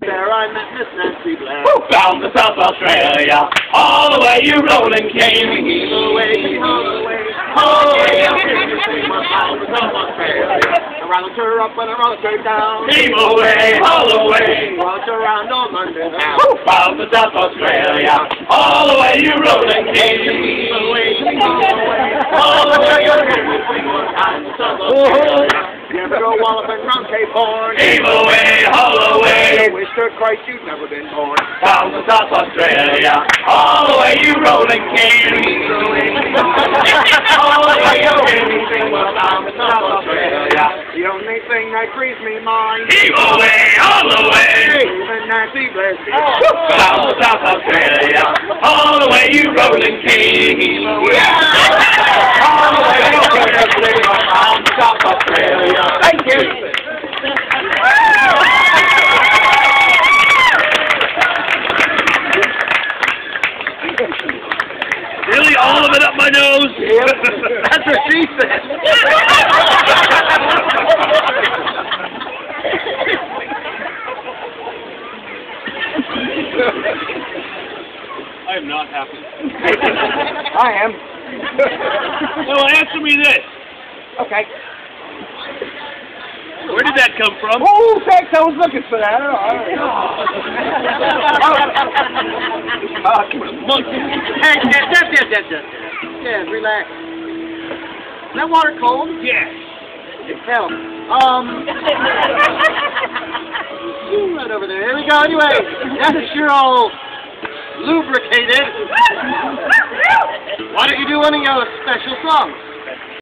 There I met Miss Nancy Blair. Bound to South Australia, all the way you rolling king. All the way, all the way, bound to South Australia. I round her up and I round her down. Steam away, all the way. Round around on London now. Bound to South Australia, all the way you rolling king. All the way, all the way, bound to South Australia. You ever go walloping round Cape Horn? Steam away, all the way. Wish to Christ you'd never been born. Bound to South Australia, all the way you rolling king. All the way you rolling king, we're bound to South Australia. The only thing that grieves me mind. Steam away, all the way. Even Nancy Blair. Bound to South Australia, all the way you rolling king. All the way you rolling king, we're bound to South Australia. Thank you. Really, all of it up my nose? Yep. That's what she said. I am not happy. I am. Well, answer me this. Okay. Where did that come from? Oh, thanks. I was looking for that. Monkey. Hey, yeah, relax. Is that water cold? Yes. Hell. Right over there. Here we go. Anyway, that's sure all lubricated. Why don't you do one of your special songs?